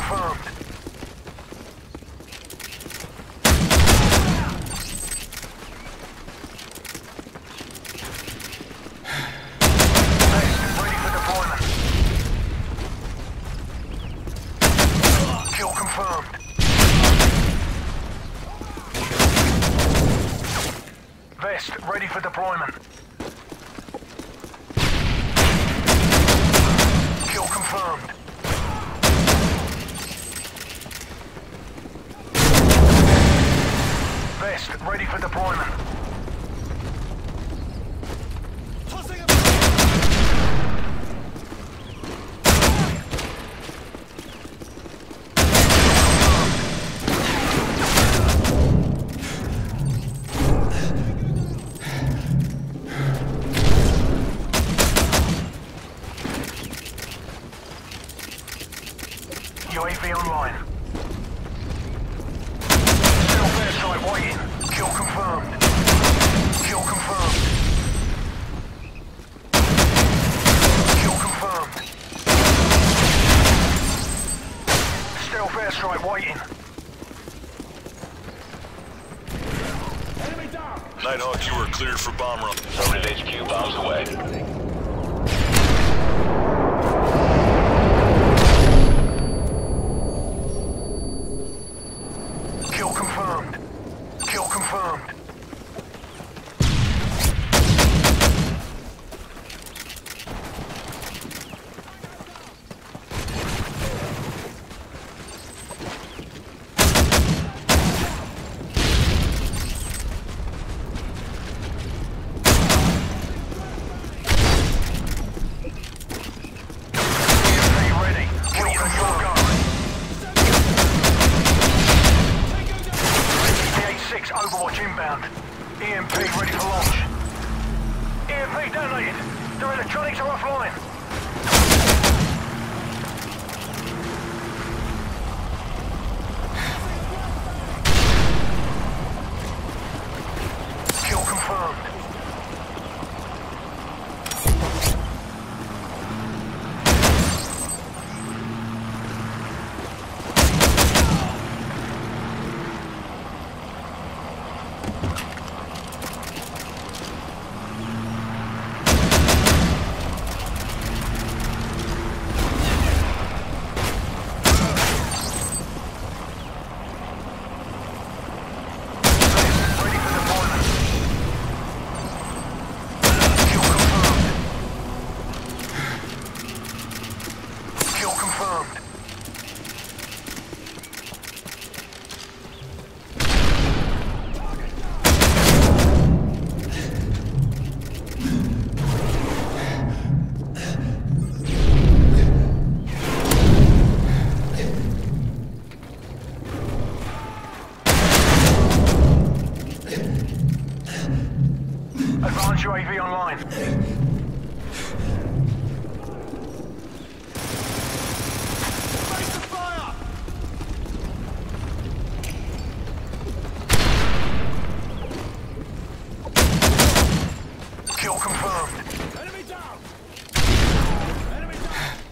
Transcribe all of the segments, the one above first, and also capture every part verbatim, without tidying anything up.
confirmed. Vest ready for deployment. Kill confirmed. Vest ready for deployment. Kill confirmed. Vest ready for deployment. U A V online. Still airstrike waiting. Kill confirmed. Kill confirmed. Kill confirmed. Stealth airstrike waiting. Enemy down! Nighthawk, you are cleared for bomb run. Zone at H Q, bombs away. Kill confirmed. Kill confirmed. Overwatch inbound. E M P ready for launch. E M P detonated. Their electronics are offline. Kill confirmed. Advanced U A V online. Face the fire! Kill confirmed. Enemy down! Enemy down!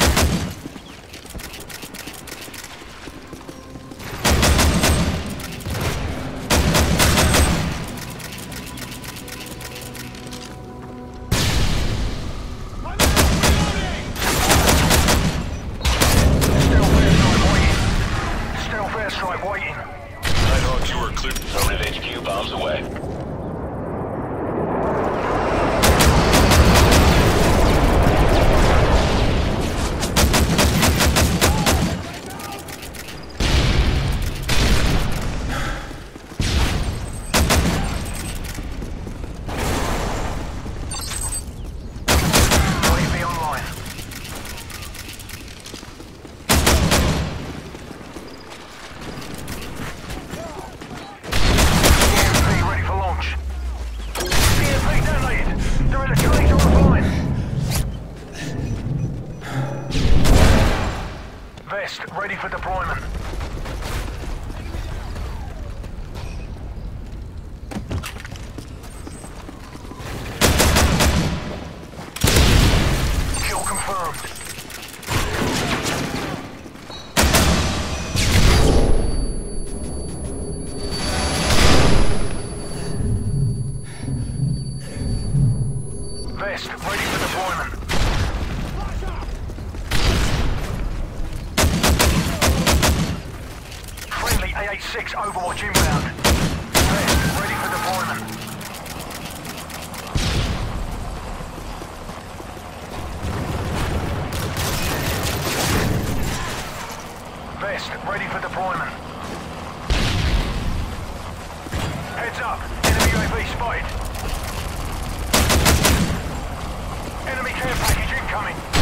Airstrike waiting. Nighthawk, you are cleared. Zone at H Q, bombs away. U A V online. Vest ready for deployment. Kill confirmed. six Overwatch inbound. Vest, ready for deployment. Vest, ready for deployment. Heads up, enemy U A V spotted. Enemy care package incoming.